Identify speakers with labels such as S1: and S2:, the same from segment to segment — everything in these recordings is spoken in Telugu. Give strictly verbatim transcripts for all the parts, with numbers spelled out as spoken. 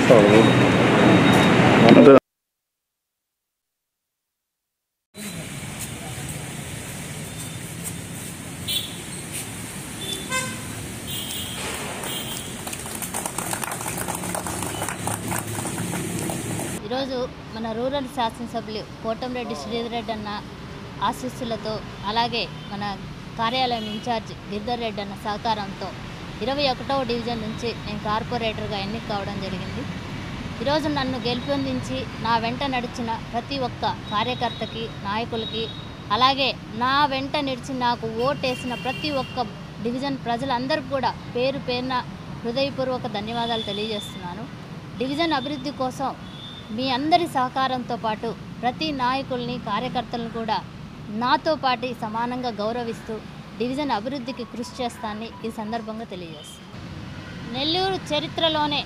S1: ఈరోజు మన రూరల్ శాసనసభ్యులు కోటంరెడ్డి శ్రీధర్ రెడ్డి అన్న ఆశీస్సులతో అలాగే మన కార్యాలయం ఇన్ఛార్జ్ గిరిధర్ రెడ్డి అన్న సహకారంతో ఇరవై ఒకటవ డివిజన్ నుంచి నేను కార్పొరేటర్గా ఎన్నిక కావడం జరిగింది. ఈరోజు నన్ను గెలుపొందించి నా వెంట నడిచిన ప్రతి ఒక్క కార్యకర్తకి, నాయకులకి, అలాగే నా వెంట నడిచి నాకు ఓటేసిన ప్రతి ఒక్క డివిజన్ ప్రజలందరికీ కూడా పేరు పేరున హృదయపూర్వక ధన్యవాదాలు తెలియజేస్తున్నాను. డివిజన్ అభివృద్ధి కోసం మీ అందరి సహకారంతో పాటు ప్రతి నాయకుల్ని, కార్యకర్తలను కూడా నాతో పాటు సమానంగా గౌరవిస్తూ డివిజన్ అభివృద్ధికి కృషి చేస్తానని ఈ సందర్భంగా తెలియజేస్తాను. నెల్లూరు చరిత్రలోనే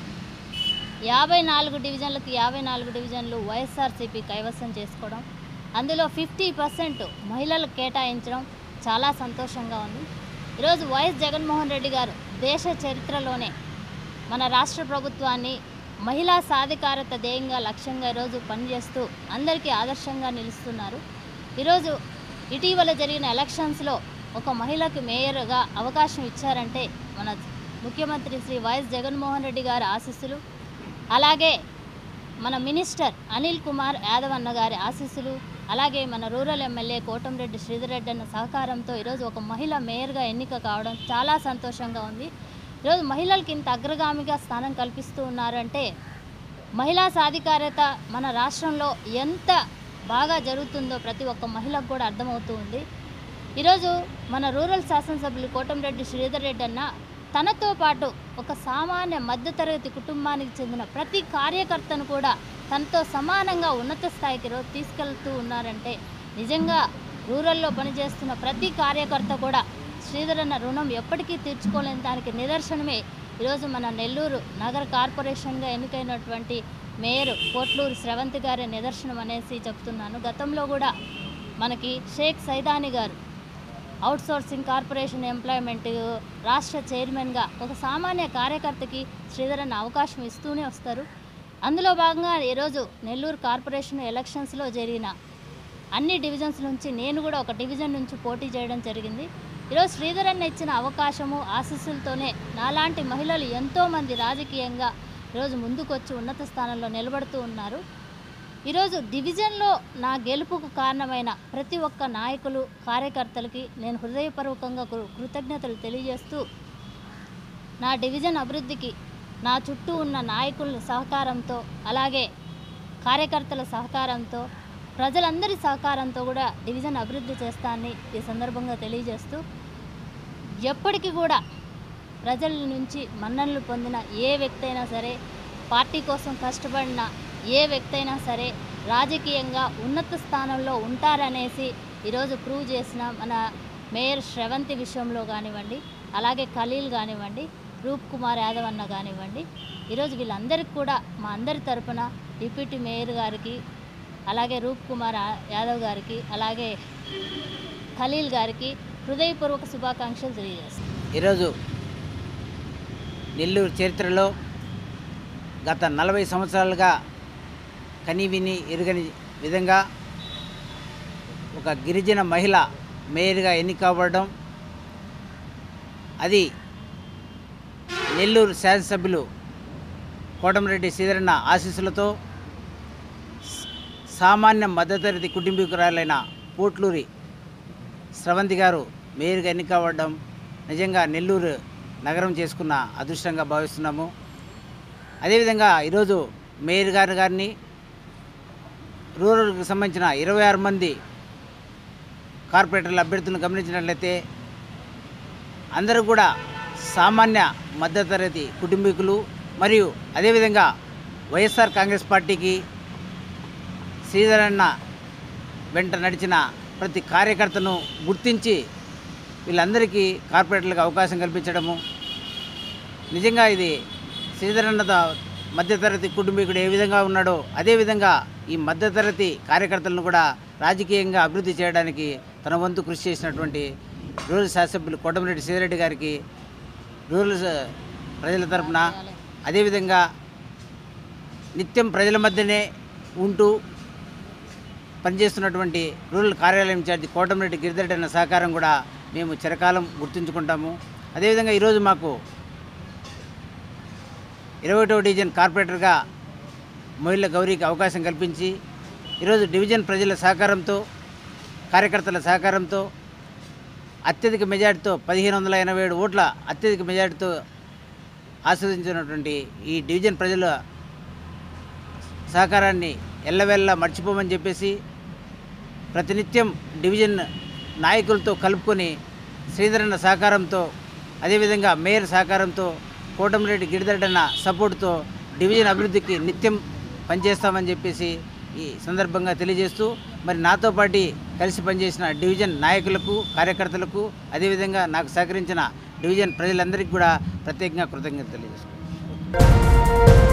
S1: యాభై నాలుగు డివిజన్లకు యాభై నాలుగు డివిజన్లు వైఎస్ఆర్సీపీ కైవసం చేసుకోవడం, అందులో ఫిఫ్టీ పర్సెంట్ మహిళలకు కేటాయించడం చాలా సంతోషంగా ఉంది. ఈరోజు వైఎస్ జగన్మోహన్ రెడ్డి గారు దేశ చరిత్రలోనే మన రాష్ట్ర ప్రభుత్వాన్ని మహిళా సాధికారత ధ్యేయంగా లక్ష్యంగా ఈరోజు పనిచేస్తూ అందరికీ ఆదర్శంగా నిలుస్తున్నారు. ఈరోజు ఇటీవల జరిగిన ఎలక్షన్స్లో ఒక మహిళకు మేయర్గా అవకాశం ఇచ్చారంటే మన ముఖ్యమంత్రి శ్రీ వైఎస్ జగన్మోహన్ రెడ్డి గారి ఆశీస్సులు, అలాగే మన మినిస్టర్ అనిల్ కుమార్ యాదవ్ అన్న గారి ఆశీస్సులు, అలాగే మన రూరల్ ఎమ్మెల్యే కోటంరెడ్డి శ్రీధర్ రెడ్డి అన్న సహకారంతో ఈరోజు ఒక మహిళ మేయర్గా ఎన్నిక కావడం చాలా సంతోషంగా ఉంది. ఈరోజు మహిళలకు ఇంత అగ్రగామిగా స్థానం కల్పిస్తూ ఉన్నారంటే మహిళా సాధికారత మన రాష్ట్రంలో ఎంత బాగా జరుగుతుందో ప్రతి ఒక్క మహిళకు కూడా అర్థమవుతూ ఉంది. ఈరోజు మన రూరల్ శాసనసభ్యులు కోటంరెడ్డి శ్రీధర్ రెడ్డి అన్న తనతో పాటు ఒక సామాన్య మధ్యతరగతి కుటుంబానికి చెందిన ప్రతి కార్యకర్తను కూడా తనతో సమానంగా ఉన్నత స్థాయికి ఈరోజు తీసుకెళ్తూ ఉన్నారంటే నిజంగా రూరల్లో పనిచేస్తున్న ప్రతి కార్యకర్త కూడా శ్రీధర్ అన్న రుణం ఎప్పటికీ తీర్చుకోలేని దానికి నిదర్శనమే ఈరోజు మన నెల్లూరు నగర కార్పొరేషన్గా ఎన్నికైనటువంటి మేయర్ పోట్లూరు శ్రవంతి గారి నిదర్శనం అనేసి చెప్తున్నాను. గతంలో కూడా మనకి షేక్ సైదాని గారు అవుట్సోర్సింగ్ కార్పొరేషన్ ఎంప్లాయ్మెంట్ రాష్ట్ర చైర్మన్గా ఒక సామాన్య కార్యకర్తకి శ్రీధర్ అన్న అవకాశం ఇస్తూనే వస్తారు. అందులో భాగంగా ఈరోజు నెల్లూరు కార్పొరేషన్ ఎలక్షన్స్లో జరిగిన అన్ని డివిజన్స్ నుంచి నేను కూడా ఒక డివిజన్ నుంచి పోటీ చేయడం జరిగింది. ఈరోజు శ్రీధర్ అన్న ఇచ్చిన అవకాశము, ఆశీస్సులతోనే నాలాంటి మహిళలు ఎంతోమంది రాజకీయంగా ఈరోజు ముందుకొచ్చి ఉన్నత స్థానంలో నిలబడుతూ ఉన్నారు. ఈరోజు డివిజన్లో నా గెలుపుకు కారణమైన ప్రతి ఒక్క నాయకులు, కార్యకర్తలకి నేను హృదయపూర్వకంగా కృతజ్ఞతలు తెలియజేస్తూ నా డివిజన్ అభివృద్ధికి నా చుట్టూ ఉన్న నాయకుల సహకారంతో, అలాగే కార్యకర్తల సహకారంతో, ప్రజలందరి సహకారంతో కూడా డివిజన్ అభివృద్ధి చేస్తానని ఈ సందర్భంగా తెలియజేస్తూ ఎప్పటికీ కూడా ప్రజల నుంచి మన్ననలు పొందిన ఏ వ్యక్తి అయినా సరే, పార్టీ కోసం కష్టపడిన ఏ వ్యక్తి అయినా సరే రాజకీయంగా ఉన్నత స్థానంలో ఉంటారనేసి ఈరోజు ప్రూవ్ చేసిన మన మేయర్ శ్రవంతి విషయంలో కానివ్వండి, అలాగే ఖలీల్ కానివ్వండి, రూప్ కుమార్ యాదవ్ అన్న కానివ్వండి, ఈరోజు వీళ్ళందరికీ కూడా మా అందరి తరపున డిప్యూటీ మేయర్ గారికి, అలాగే రూప్ కుమార్ యాదవ్ గారికి, అలాగే ఖలీల్ గారికి హృదయపూర్వక శుభాకాంక్షలు తెలియజేస్తాను.
S2: ఈరోజు నెల్లూరు చరిత్రలో గత నలభై సంవత్సరాలుగా కనివిని ఎరుగని విధంగా ఒక గిరిజన మహిళ మేయర్గా ఎన్నికవ్వడం, అది నెల్లూరు శాసనసభ్యులు కోటంరెడ్డి శ్రీధరన్న ఆశీస్సులతో సామాన్య మధ్యతరగతి కుటుంబీకురాలైన పోట్లూరి శ్రవంతి గారు మేయర్గా ఎన్నికవ్వడం నిజంగా నెల్లూరు నగరం చేసుకున్న అదృష్టంగా భావిస్తున్నాము. అదేవిధంగా ఈరోజు మేయర్ గారి గారిని రూరల్కి సంబంధించిన ఇరవై ఆరు మంది కార్పొరేటర్ల అభ్యర్థులను గమనించినట్లయితే అందరూ కూడా సామాన్య మధ్యతరగతి కుటుంబీకులు, మరియు అదేవిధంగా వైఎస్ఆర్ కాంగ్రెస్ పార్టీకి శ్రీధర్ అన్న వెంట నడిచిన ప్రతి కార్యకర్తను గుర్తించి వీళ్ళందరికీ కార్పొరేటర్లకు అవకాశం కల్పించడము, నిజంగా ఇది శ్రీధర్ అన్న మధ్యతరగతి కుటుంబీకుడు ఏ విధంగా ఉన్నాడో అదేవిధంగా ఈ మధ్యతరగతి కార్యకర్తలను కూడా రాజకీయంగా అభివృద్ధి చేయడానికి తన వంతు కృషి చేసినటువంటి రూరల్ శాసనసభ్యులు కోటంరెడ్డి శ్రీధర్ రెడ్డి గారికి రూరల్ ప్రజల తరపున, అదేవిధంగా నిత్యం ప్రజల మధ్యనే ఉంటూ పనిచేస్తున్నటువంటి రూరల్ కార్యాలయం ఇన్ఛార్జి కోటమిరెడ్డి గిరిధర్ రెడ్డి అన్న సహకారం కూడా మేము చిరకాలం గుర్తుంచుకుంటాము. అదేవిధంగా ఈరోజు మాకు ఇరవై ఒకటవ డివిజన్ కార్పొరేటర్గా మొయిళ్ళ గౌరీకి అవకాశం కల్పించి ఈరోజు డివిజన్ ప్రజల సహకారంతో కార్యకర్తల సహకారంతో అత్యధిక మెజార్టీతో పదిహేను వందల ఎనభై ఏడు ఓట్ల అత్యధిక మెజార్టీతో ఆస్వాదించినటువంటి ఈ డివిజన్ ప్రజల సహకారాన్ని ఎల్లవెల్లా మర్చిపోమని చెప్పేసి ప్రతినిత్యం డివిజన్ నాయకులతో కలుపుకొని శ్రీధరన్న సహకారంతో అదేవిధంగా మేయర్ సహకారంతో కోటమిరెడ్డి గిరిధర్ రెడ్డి అన్న సపోర్టుతో డివిజన్ అభివృద్ధికి నిత్యం పనిచేస్తామని చెప్పేసి ఈ సందర్భంగా తెలియజేస్తూ మరి నాతో పాటు కలిసి పనిచేసిన డివిజన్ నాయకులకు కార్యకర్తలకు అదేవిధంగా నాకు సహకరించిన డివిజన్ ప్రజలందరికీ కూడా ప్రత్యేకంగా కృతజ్ఞతలు తెలియజేస్తున్నాను.